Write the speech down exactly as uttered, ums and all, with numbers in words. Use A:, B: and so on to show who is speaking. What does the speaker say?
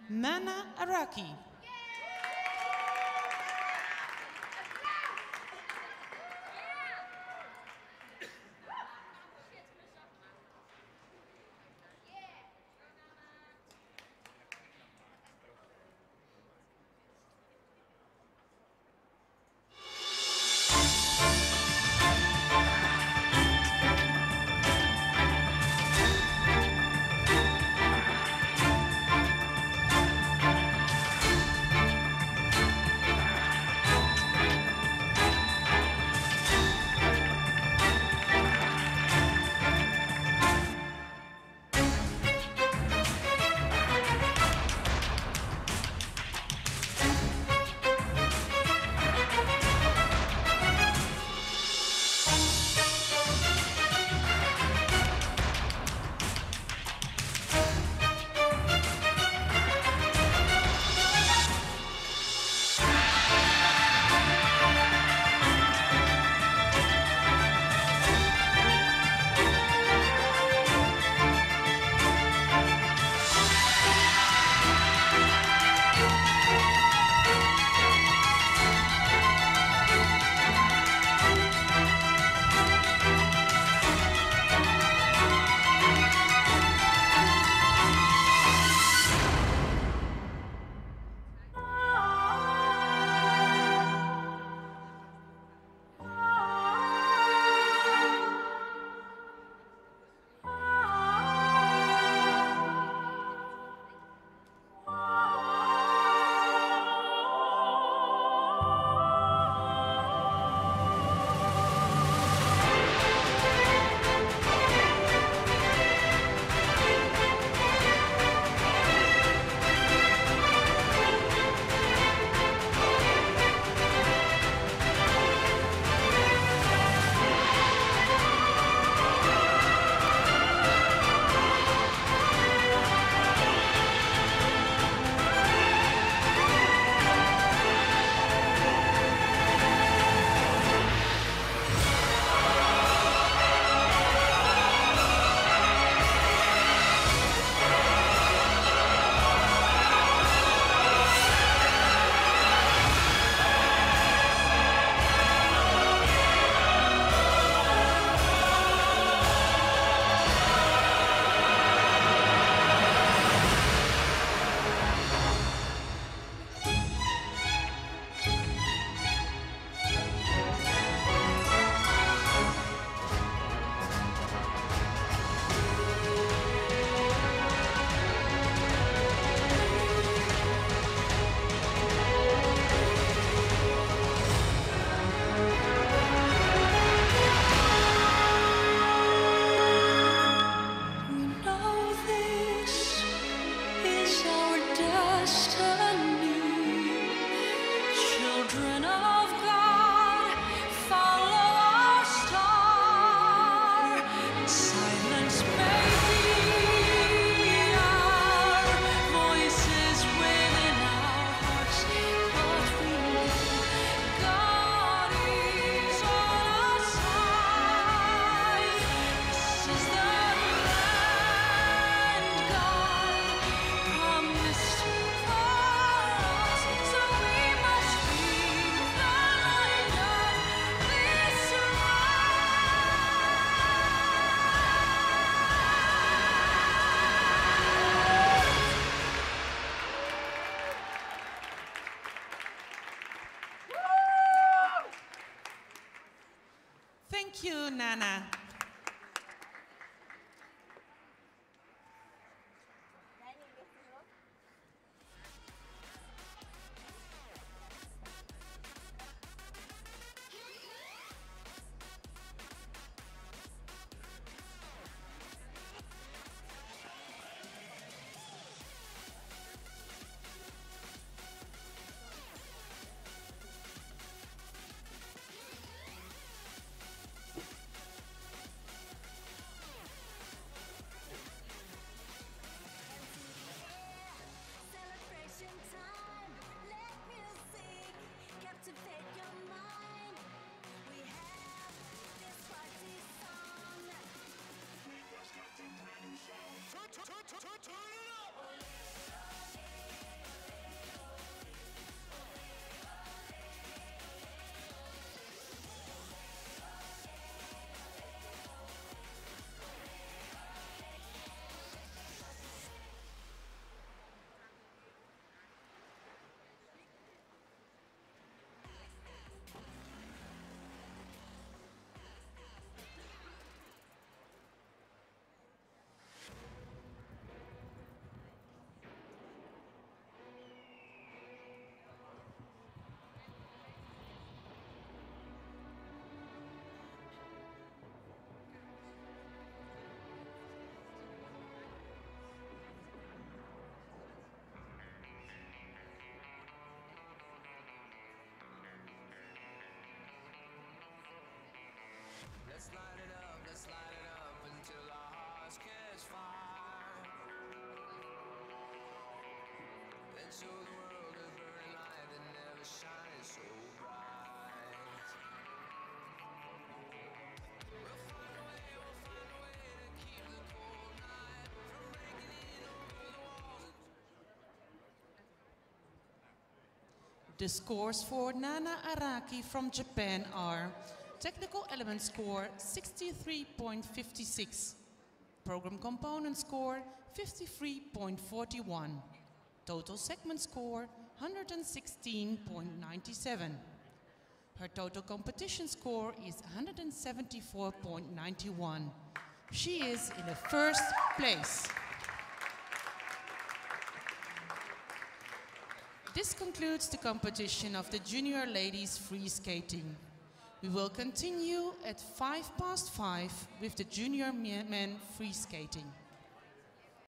A: Nana Araki. Thank you, Nana. The scores for Nana Araki from Japan are technical element score sixty-three point five six, program component score fifty-three point four one, total segment score one hundred sixteen point nine seven. Her total competition score is one hundred seventy-four point nine one. She is in the first place. This concludes the competition of the Junior Ladies Free Skating. We will continue at five past five with the Junior Men Free Skating.